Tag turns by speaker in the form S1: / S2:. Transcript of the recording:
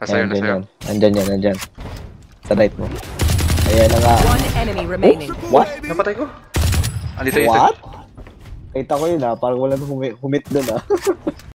S1: Nasa'yo,
S2: Nandyan
S1: nasa'yo.
S2: yan. Nandyan yan, nandyan. Sa right mo. Ayan na nga.
S3: One enemy remaining.
S2: What?
S1: Napatay ko. Andito,
S2: What? Kita ko yun ah, parang walang humit doon ah.